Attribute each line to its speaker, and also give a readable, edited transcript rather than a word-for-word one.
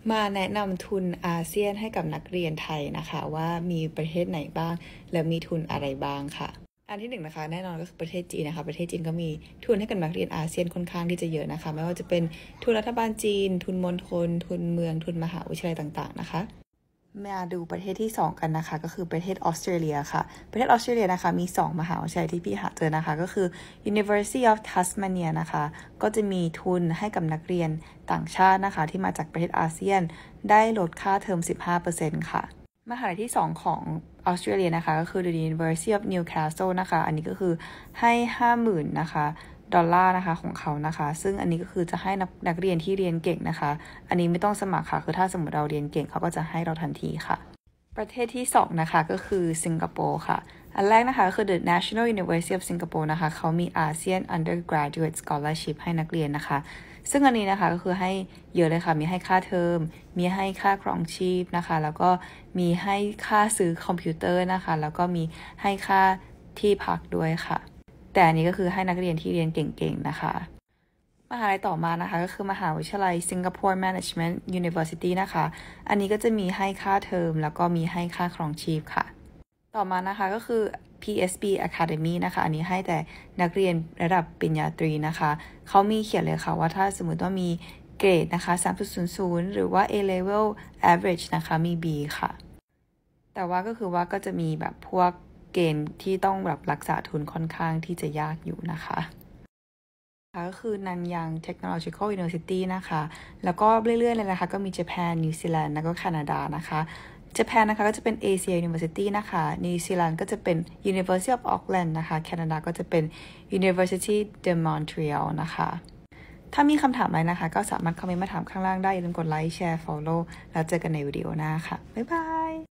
Speaker 1: มาแนะนำทุนอาเซียนให้กับนักเรียนไทยนะคะว่ามีประเทศไหนบ้างและมีทุนอะไรบ้างค่ะอันที่หนึ่งนะคะแน่นอนก็คือประเทศจีนนะคะประเทศจีนก็มีทุนให้กับนักเรียนอาเซียนค่อนข้างที่จะเยอะนะคะไม่ว่าจะเป็นทุนรัฐบาลจีนทุนมณฑลทุนเมืองทุนมหาวิทยาลัยต่างๆนะคะมาดูประเทศที่2กันนะคะก็คือประเทศออสเตรเลียค่ะประเทศออสเตรเลียนะคะมี2มหาวิทยาลัยที่พี่หาเจอนะคะก็คือ University of Tasmania นะคะก็จะมีทุนให้กับนักเรียนต่างชาตินะคะที่มาจากประเทศอาเซียนได้ลดค่าเทอม 15% ค่ะมหาลัยที่2ของออสเตรเลียนะคะก็คือ The University of Newcastle นะคะอันนี้ก็คือให้ 50,000 นะคะดอลลาร์นะคะของเขานะคะซึ่งอันนี้ก็คือจะให้นักเรียนที่เรียนเก่งนะคะอันนี้ไม่ต้องสมัครค่ะคือถ้าสมมติเราเรียนเก่งเขาก็จะให้เราทันทีค่ะประเทศที่2นะคะก็คือสิงคโปร์ค่ะอันแรกนะคะก็คือ The National University of Singapore นะคะเขามี ASEAN Undergraduate Scholarship ให้นักเรียนนะคะซึ่งอันนี้นะคะก็คือให้เยอะเลยค่ะมีให้ค่าเทอมมีให้ค่าครองชีพนะคะแล้วก็มีให้ค่าซื้อคอมพิวเตอร์นะคะแล้วก็มีให้ค่าที่พักด้วยค่ะแต่อันนี้ก็คือให้นักเรียนที่เรียนเก่งๆนะคะมหาลัยต่อมานะคะก็คือมหาวิทยาลัย Singapore Management University นะคะอันนี้ก็จะมีให้ค่าเทอมแล้วก็มีให้ค่าครองชีพค่ะต่อมานะคะก็คือ PSB Academy นะคะอันนี้ให้แต่นักเรียนระดับปริญญาตรีนะคะเขามีเขียนเลยค่ะว่าถ้าสมมติว่ามีเกรดนะคะ 3.00 หรือว่า A level average นะคะมี B ค่ะแต่ว่าก็คือว่าก็จะมีแบบพวกเกณฑ์ที่ต้องแบบรักษาทุนค่อนข้างที่จะยากอยู่นะคะก็คือ Nanyang Technological University นะคะแล้วก็เรื่อยๆเลยนะคะก็มี Japan New Zealand แล้วก็แคนาดานะคะJapan นะคะก็จะเป็น Asia University นะคะนิวซีแลนด์ก็จะเป็น University of Auckland นะคะแคนาดาก็จะเป็น University de Montreal นะคะถ้ามีคำถามอะไรนะคะก็สามารถคอมเมนต์มาถามข้างล่างได้อย่าลืมกดไลค์แชร์ follow แล้วเจอกันในวิดีโอหน้าค่ะบ๊ายบาย